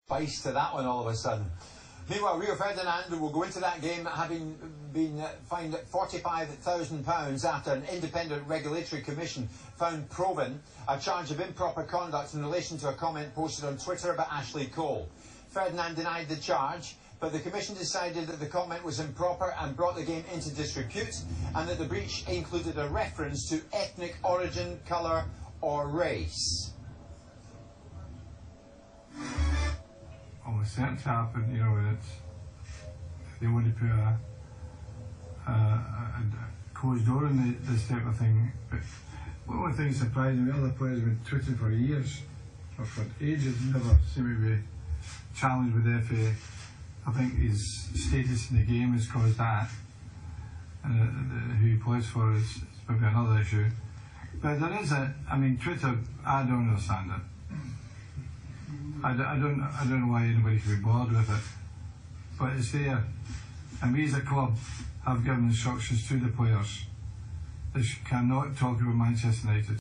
spice to that one all of a sudden. Meanwhile, Rio Ferdinand will go into that game having been fined £45,000 after an independent regulatory commission found proven a charge of improper conduct in relation to a comment posted on Twitter about Ashley Cole. Ferdinand denied the charge, but the commission decided that the comment was improper and brought the game into disrepute, and that the breach included a reference to ethnic origin, colour or race. Well, it's certain to happen, you know, it's, they want to put a closed door on this type of thing. But one of the things surprising me, other players have been tweeting for years, or for ages, never seem to be challenged with the FA. I think his status in the game has caused that. Who he plays for is maybe another issue. But there is I mean, Twitter, I don't understand it. I don't know why anybody should be bothered with it, but it's there, and we as a club have given instructions to the players. They cannot talk about Manchester United.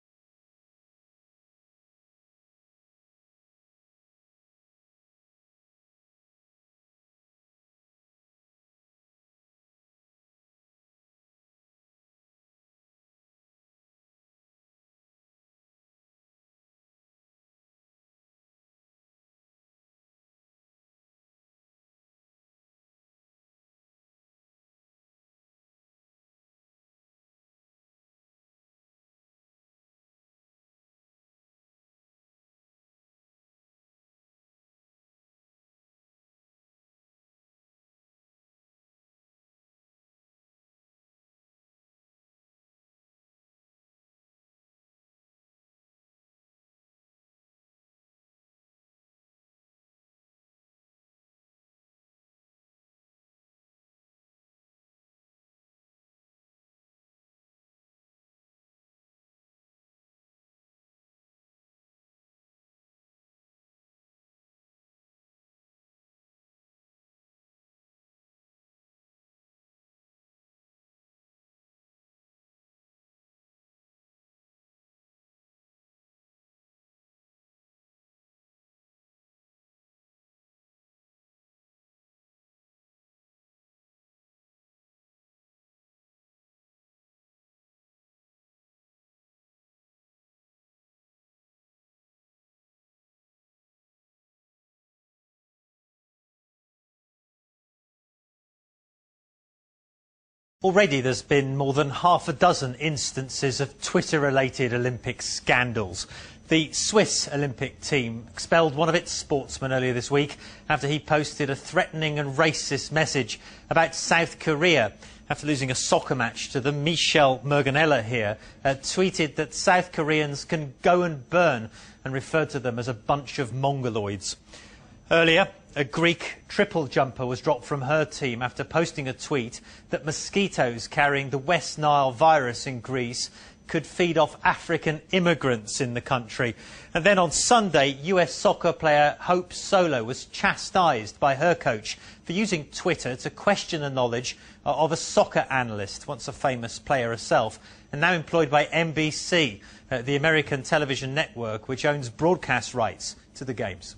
Already there's been more than half a dozen instances of Twitter-related Olympic scandals. The Swiss Olympic team expelled one of its sportsmen earlier this week after he posted a threatening and racist message about South Korea. After losing a soccer match to them, Michel Merganella here tweeted that South Koreans can go and burn and referred to them as a bunch of mongoloids. Earlier, a Greek triple jumper was dropped from her team after posting a tweet that mosquitoes carrying the West Nile virus in Greece could feed off African immigrants in the country. And then on Sunday, US soccer player Hope Solo was chastised by her coach for using Twitter to question the knowledge of a soccer analyst, once a famous player herself, and now employed by NBC, the American television network which owns broadcast rights to the Games.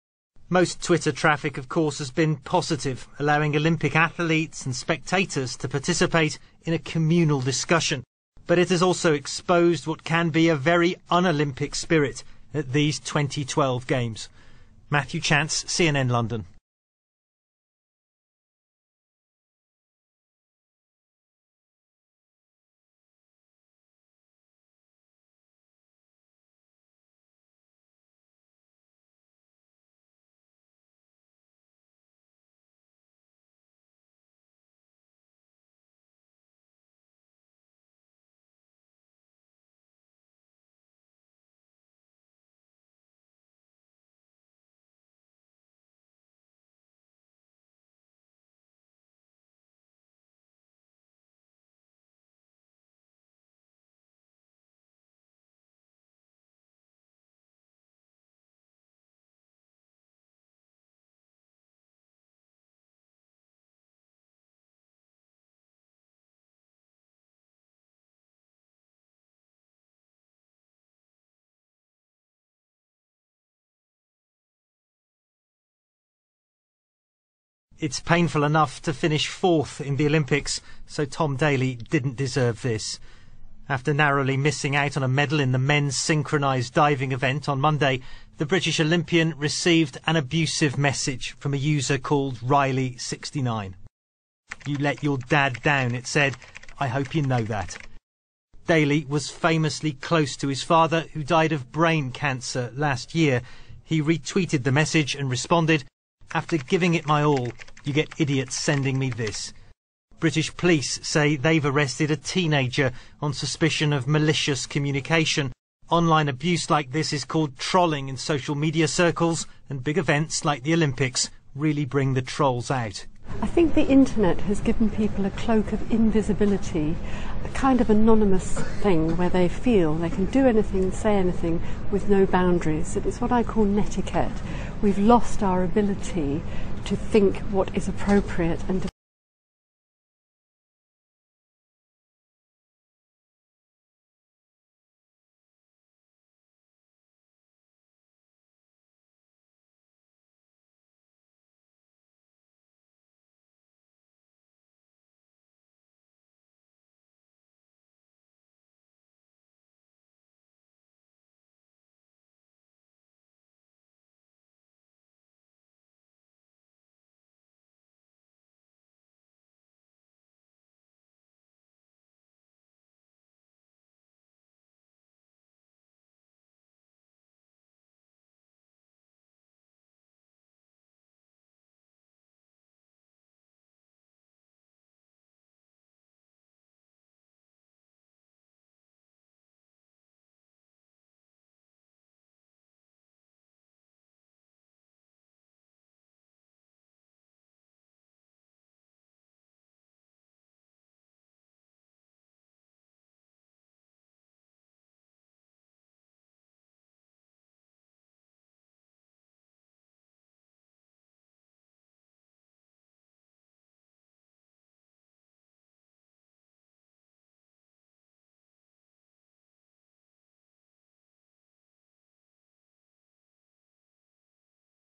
Most Twitter traffic, of course, has been positive, allowing Olympic athletes and spectators to participate in a communal discussion. But it has also exposed what can be a very un-Olympic spirit at these 2012 Games. Matthew Chance, CNN London. It's painful enough to finish 4th in the Olympics, so Tom Daley didn't deserve this. After narrowly missing out on a medal in the men's synchronised diving event on Monday, the British Olympian received an abusive message from a user called Riley69. "You let your dad down," it said. "I hope you know that." Daley was famously close to his father, who died of brain cancer last year. He retweeted the message and responded, "After giving it my all, you get idiots sending me this." British police say they've arrested a teenager on suspicion of malicious communication. Online abuse like this is called trolling in social media circles, and big events like the Olympics really bring the trolls out. I think the internet has given people a cloak of invisibility, a kind of anonymous thing where they feel they can do anything, say anything with no boundaries. It's what I call netiquette. We've lost our ability to think what is appropriate and